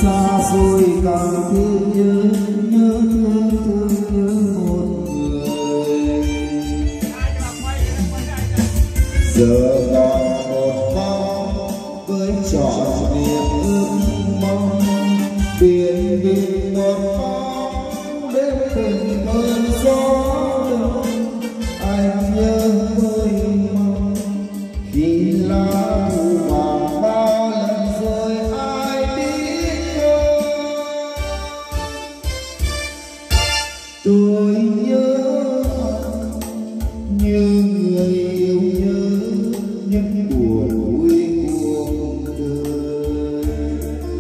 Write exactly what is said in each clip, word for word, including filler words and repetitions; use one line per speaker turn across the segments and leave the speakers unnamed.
xa xôi càng thương nhớ nhớ thương thương nhớ một người. Giờ còn một mong với trọn niềm ước mong, biển vì một mong đến từng cơn gió đông. Anh nhớ tôi mong khi lá thu vàng bao lần rồi ai biết không. Tôi nhớ như người yêu nhớ những buồn vui cuộc đời.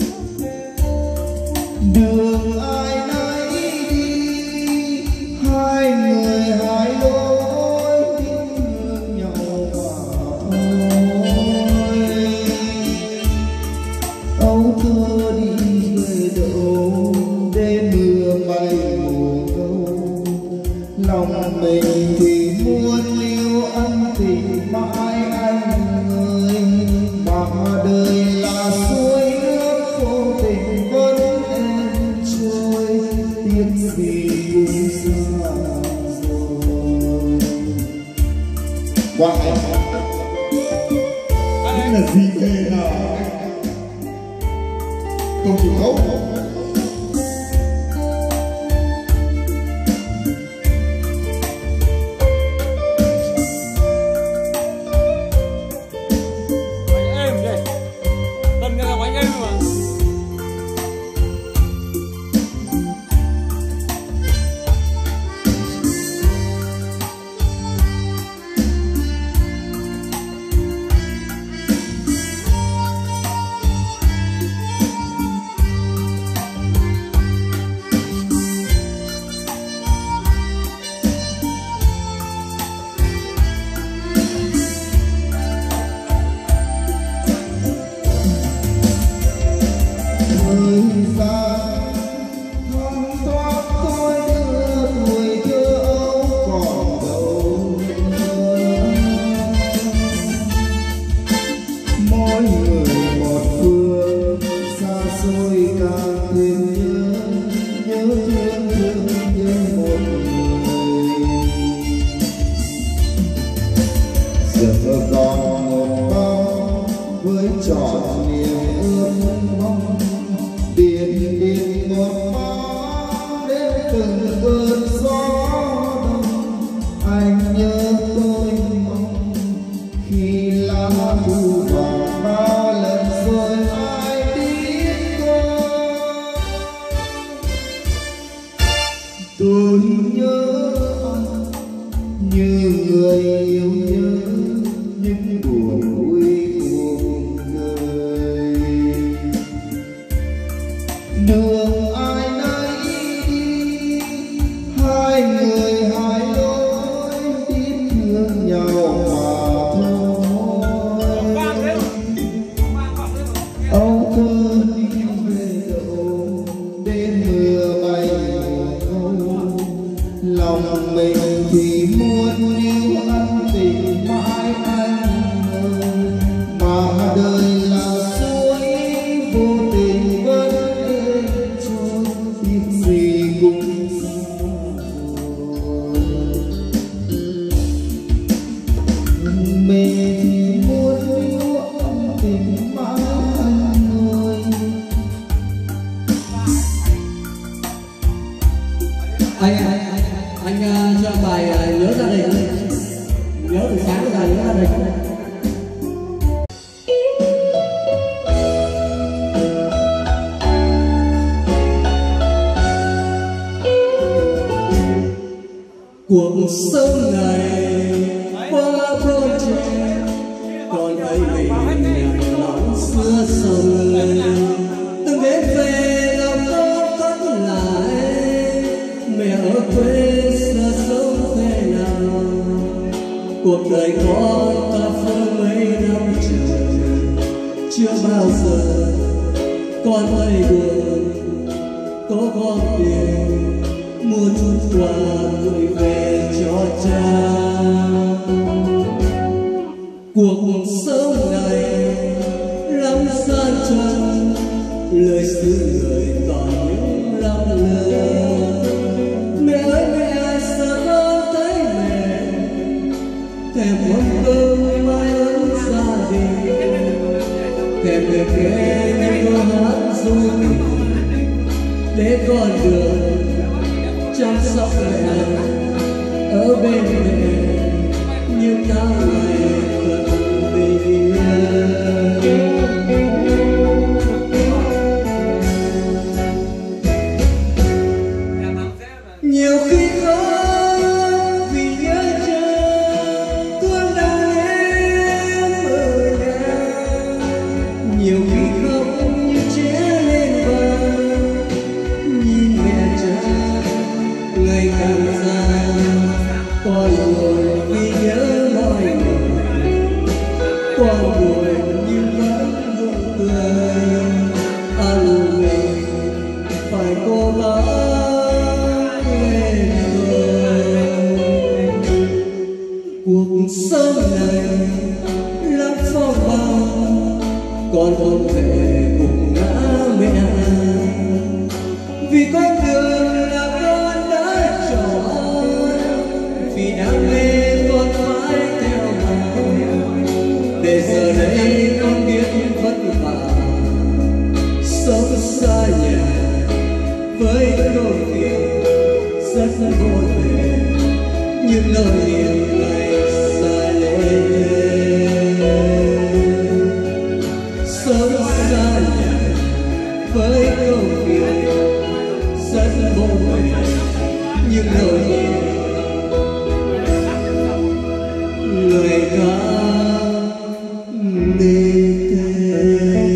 Đường ai nấy đi, hai người hai lối biết thương nhau mà thôi. Âu thơ đi về đâu đêm mưa bay mùa câu, lòng mình thì muốn lưu ân tình mãi anh ơi. Mà đời là suối nước vô tình vẫn êm trôi, tiếc gì cũng xa rồi. Qua em anh là gì thế nào không chịu khóc. Thời gian thoáng thoáng tôi đưa tuổi thơ ấu còn đâu nữa. Mỗi người một phương xa xôi càng thêm nhớ nhớ thương thương nhớ một người. Giờ còn một bao với trọn niềm ước mong, biển biển một mong đến từng cơn gió đông. Anh nhớ tôi mong khi lá thu vàng bao lần rồi ai biết không. Tôi nhớ anh như người yêu nhớ những buồn vui cuộc đời. Đường ai nấy đi, hai người hai lối biết thương nhau mà thôi. Âu thơ đi về đâu đêm mưa bay mùa câu, lòng mình thì muốn níu ân tình mãi anh ơi. Mà đời là suối vô tình vẫn êm trôi, tiếc gì cũng rồi. Mình thì muốn níu ân tình mãi anh ơi.
Anh anh anh anh cho bài nhớ gia đình, nhớ từ sáng đến giờ nhớ gia đình. Cuộc sống này qua câu chuyện còn thấy mình nhạt lòng xưa sông. Từng đến về lòng có vẫn lại mẹ ở quê xa sống thế nào. Cuộc đời con ta phơi mấy năm trời, chưa bao giờ con thấy buồn. Có con tiền mua chút quà gửi về cho cha. Cuộc sống này lắm gian truân, lời xứ người còn những lắm lơ. Mẹ ơi mẹ sao con thấy mẹ thèm món cơm mái ấm gia đình, thèm được nghe những câu hát ru để con được chăm sóc mẹ ở bên mẹ những tháng ngày thuận bình yên. Nhiều khi khóc vì nhớ cha thương đang em ở nhà, nhiều khi khóc như trẻ lên vàng nhìn mẹ cha ngày càng già. Con buồn vì nhớ mọi người, con buồn nhưng vẫn luôn cười. Ăn mình phải cố gắng lên người. Cuộc sống này lắm phong ba, con không thể cùng ngã mẹ, vì con đường là con đã chọn, vì đam mê con phải theo đuổi. Để giờ đây con biết vất vả sống xa nhà với câu chuyện rất vô thể, nhưng nỗi niềm ngày xa lên. Sống xa nhà với câu chuyện rất vô thể, nhưng nỗi niềm người khác đi theo.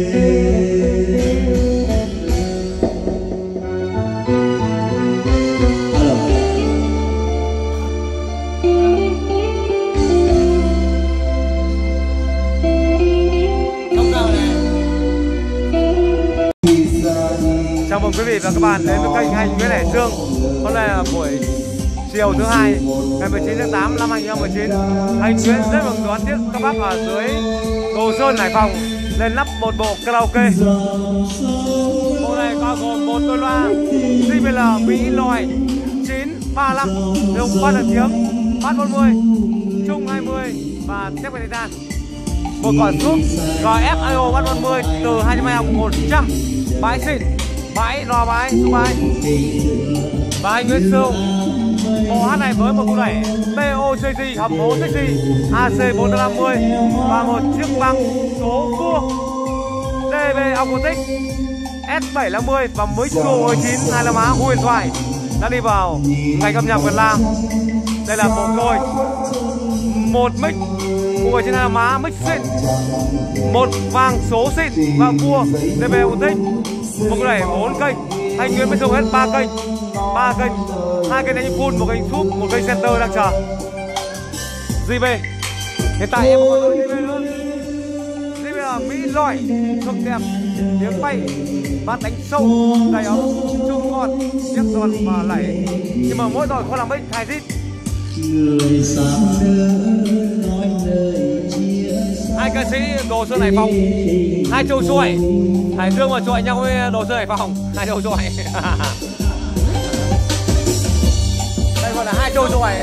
Chào mừng quý vị và các bạn đến với kênh Anh Nguyễn Hải Dương. Hôm nay là buổi chiều thứ hai ngày mười chín tháng tám năm hai nghìn không trăm mười chín. Anh Nguyễn rất mừng đón tiếp các bác ở dưới Đồ Sơn, Hải Phòng lên lắp một bộ karaoke. Bộ này bao gồm một đôi loa J B L Mỹ Lòi chín ba lăm dùng ba đợt tiếng, bass bốn mươi, trung hai mươi và thép cây titan. Một quả súp G F I O bass bốn mươi từ hai trăm hai mươi một trăm, bãi xịn, bãi lò bãi số bãi. Và anh Nguyễn Sương. Bộ hát này với một cú đẩy P O C C hầm hố sexy A C bốn trăm năm mươi và một chiếc băng số vuông D B Acoustic S bảy trăm năm mươi và mic Pro chín hai là má huyền thoại đã đi vào ngành âm nhạc Việt Nam. Đây là bộ đôi, một mic của trên hai là má mic xịn, một vang số xịn và cua D B Acoustic, một cú đẩy bốn kênh. Anh Nguyễn mới dùng hết ba kênh, ba kênh, hai kênh đánh full, một kênh súp, một kênh center đang chờ. J B hiện tại em có J B nữa. J B là Mỹ Lòi cực đẹp, tiếng bay, bass đánh sâu, đầy ấm, trung con, chiếc giòn và lẩy. Nhưng mà mỗi đội không làm mic hai dít. Hai ca sĩ Đồ Sơn Hải Phòng, hai châu chuỗi, Hải Dương và chuỗi nhau với Đồ Sơn Hải Phòng, hai châu chuỗi. Đây gọi là hai châu chuỗi.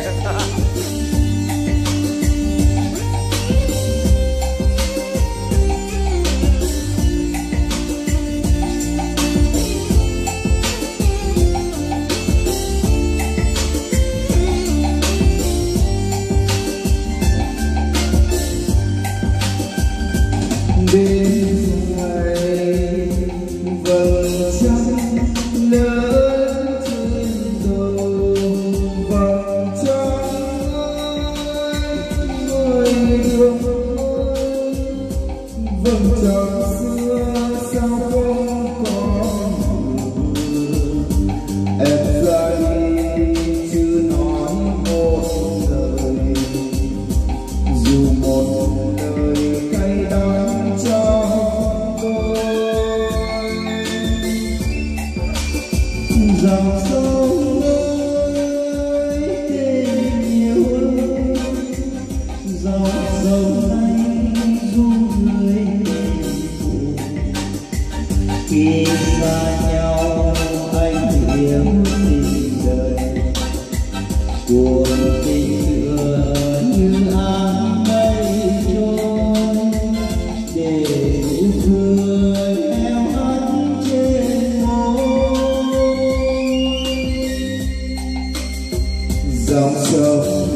Yeah.
xa nhau anh hiểu tình đời cuộc tình xưa như áng mây trôi để nụ cười theo hắt trên môi dòng sông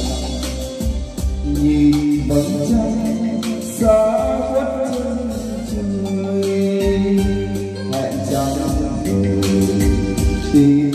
nhìn vầng trăng xa khuất chân trời hẹn chẳng rồi tìm